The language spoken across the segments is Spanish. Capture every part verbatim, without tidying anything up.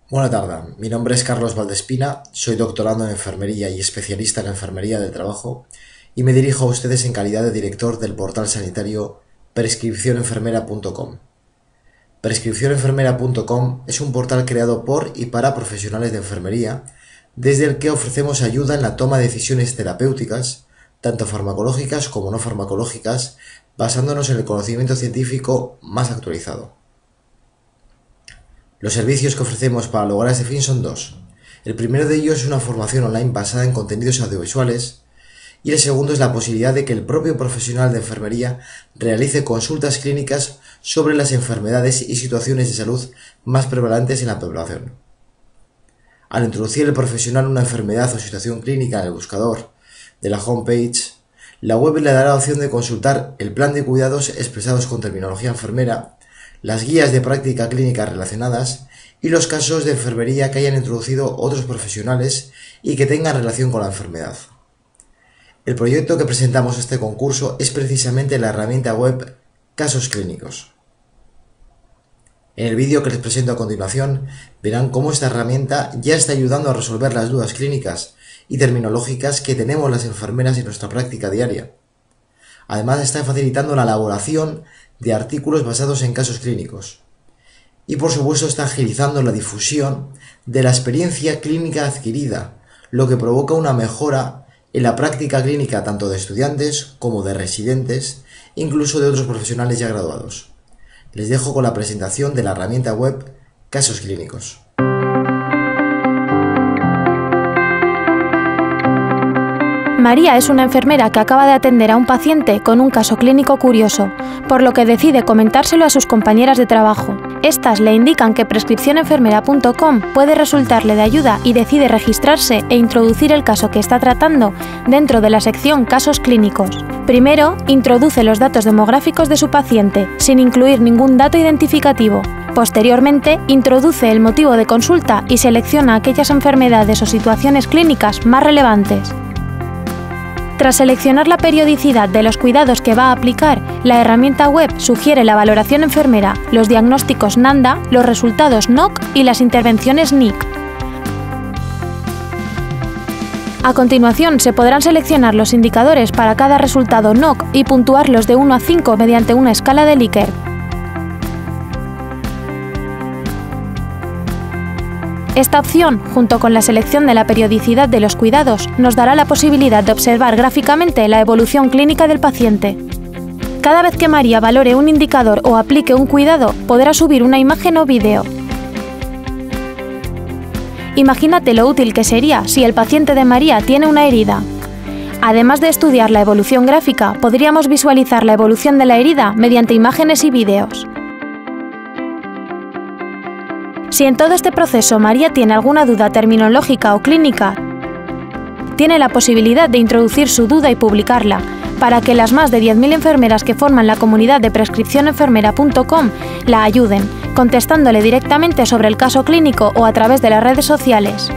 Buena tarde, mi nombre es Carlos Valdespina, soy doctorando en enfermería y especialista en enfermería del trabajo y me dirijo a ustedes en calidad de director del portal sanitario prescripción enfermera punto com. prescripción enfermera punto com es un portal creado por y para profesionales de enfermería, desde el que ofrecemos ayuda en la toma de decisiones terapéuticas, tanto farmacológicas como no farmacológicas, basándonos en el conocimiento científico más actualizado. Los servicios que ofrecemos para lograr este fin son dos. El primero de ellos es una formación online basada en contenidos audiovisuales y el segundo es la posibilidad de que el propio profesional de enfermería realice consultas clínicas sobre las enfermedades y situaciones de salud más prevalentes en la población. Al introducir el profesional una enfermedad o situación clínica en el buscador de la homepage, la web le dará la opción de consultar el plan de cuidados expresados con terminología enfermera, las guías de práctica clínica relacionadas y los casos de enfermería que hayan introducido otros profesionales y que tengan relación con la enfermedad. El proyecto que presentamos a este concurso es precisamente la herramienta web Casos Clínicos. En el vídeo que les presento a continuación verán cómo esta herramienta ya está ayudando a resolver las dudas clínicas y terminológicas que tenemos las enfermeras en nuestra práctica diaria. Además está facilitando la elaboración de artículos basados en casos clínicos. Y por supuesto está agilizando la difusión de la experiencia clínica adquirida, lo que provoca una mejora en la práctica clínica tanto de estudiantes como de residentes, incluso de otros profesionales ya graduados. Les dejo con la presentación de la herramienta web Casos Clínicos. María es una enfermera que acaba de atender a un paciente con un caso clínico curioso, por lo que decide comentárselo a sus compañeras de trabajo. Estas le indican que prescripción enfermera punto com puede resultarle de ayuda y decide registrarse e introducir el caso que está tratando dentro de la sección Casos Clínicos. Primero, introduce los datos demográficos de su paciente, sin incluir ningún dato identificativo. Posteriormente, introduce el motivo de consulta y selecciona aquellas enfermedades o situaciones clínicas más relevantes. Tras seleccionar la periodicidad de los cuidados que va a aplicar, la herramienta web sugiere la valoración enfermera, los diagnósticos NANDA, los resultados N O C y las intervenciones N I C. A continuación, se podrán seleccionar los indicadores para cada resultado N O C y puntuarlos de uno a cinco mediante una escala de Likert. Esta opción, junto con la selección de la periodicidad de los cuidados, nos dará la posibilidad de observar gráficamente la evolución clínica del paciente. Cada vez que María valore un indicador o aplique un cuidado, podrá subir una imagen o vídeo. Imagínate lo útil que sería si el paciente de María tiene una herida. Además de estudiar la evolución gráfica, podríamos visualizar la evolución de la herida mediante imágenes y vídeos. Si en todo este proceso María tiene alguna duda terminológica o clínica, tiene la posibilidad de introducir su duda y publicarla, para que las más de diez mil enfermeras que forman la comunidad de prescripción enfermera punto com la ayuden, contestándole directamente sobre el caso clínico o a través de las redes sociales.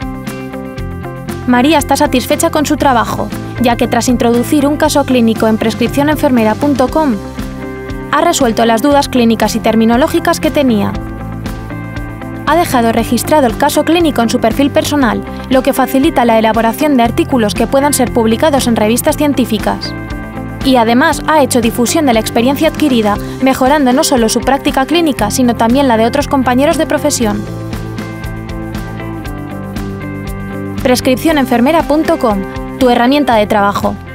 María está satisfecha con su trabajo, ya que tras introducir un caso clínico en prescripción enfermera punto com, ha resuelto las dudas clínicas y terminológicas que tenía. Ha dejado registrado el caso clínico en su perfil personal, lo que facilita la elaboración de artículos que puedan ser publicados en revistas científicas. Y además ha hecho difusión de la experiencia adquirida, mejorando no solo su práctica clínica, sino también la de otros compañeros de profesión. prescripción enfermera punto com, tu herramienta de trabajo.